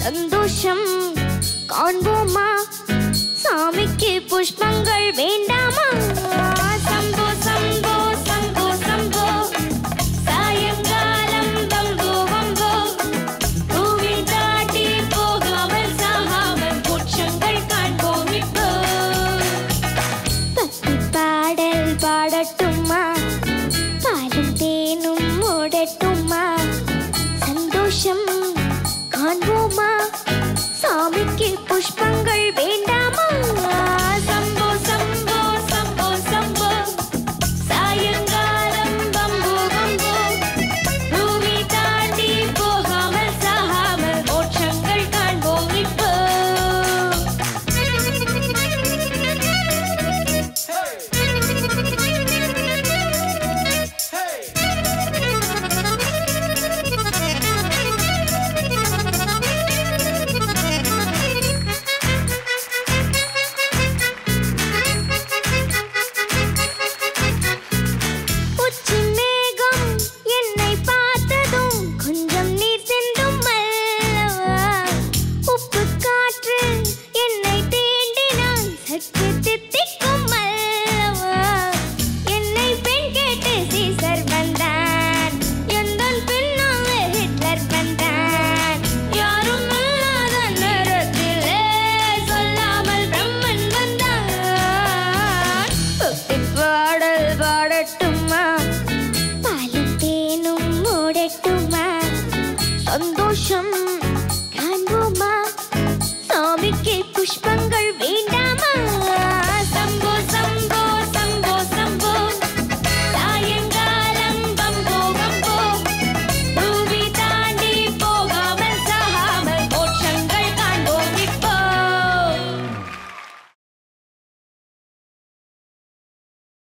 சந்தோஷம் காண்போமா சாமிக்கு புஷ்பங்கள் வேண்டாமா சம்போ சம்போ சம்போ சம்போ சாயங்காலம் வம்போ வம்போ பூவி தாண்டி போகாமல் சாகாமல் புட்சங்கள் காண்போம் இப்போ பக்தி பாடல் பாடட்டுமா பாலும் தேனும் ஓடட்டுமா சந்தோஷம் காண்போமா சாமிக்கு புஷ்பங்கள் வேண்டாமா சம்போ சம்போ சம்போ சம்போ சாயங்காலம் வம்போ வம்போ பூமி தாண்டி போகாமல் சாகாமல் மோட்சங்கள் காண்போம் இப்போ பாலும் தேனும் ஓடட்டுமா சந்தோஷம்